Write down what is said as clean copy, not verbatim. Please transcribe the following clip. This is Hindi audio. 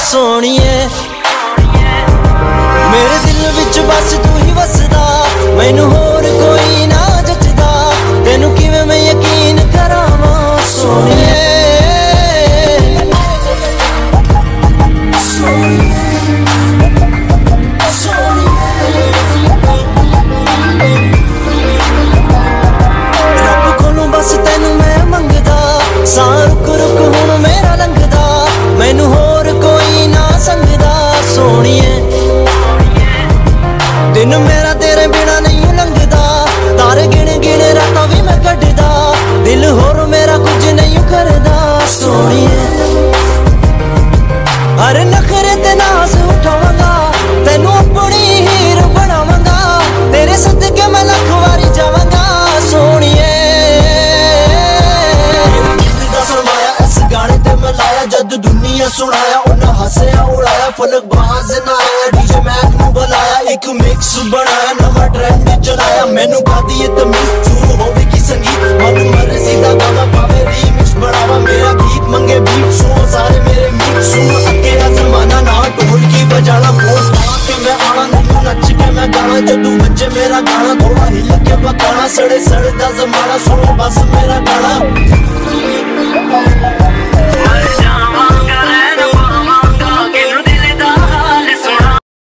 सोनिए। मेरे दिल विच बस तू ही वसदा, मैनू होर कोई ना जचदा, तेनू किवें मैं यकीन करावां सोनिए। सां रुक रुक हुण मेरा लंघदा, मैनू होर कोई ना संगदा सोनिए। दिन मेरा तेरे बिना नहीं लंघदा, तारे गिण गिण रातां भी मैं कढदा, दिल होर मेरा कुछ नहीं करदा सोनिए। अरे नखरे ते नाज उठावांगा, तेनू अपनी हीर बनावांगा, तेरे सदके मैं लख वारी जावांगा सोनिए। गाने ते मिलाया जद दुनिया सुनाया, उन्हें हसया उड़ाया, फलक बाज ना आया, डीजे मैक नू बुलाया, एक मिक्स बनाया, नवा ट्रेंड चलाया, मैनू गादी ये तमीज शुरू होवे की संगीत, मन मर्जी दा गाना पावे रीमिक्स बनावा, मेरा गीत मंगे बीट सुनो सारे मेरे मीट सुनो, अकेला जमाना ना ढोल की बजाना, बोल के मैं आना नहीं नच के मैं गाना, जदू बच्चे मेरा गाना थोड़ा हिल के बकाना, सड़े सड़दा जमाना सुनो बस मेरा गाना।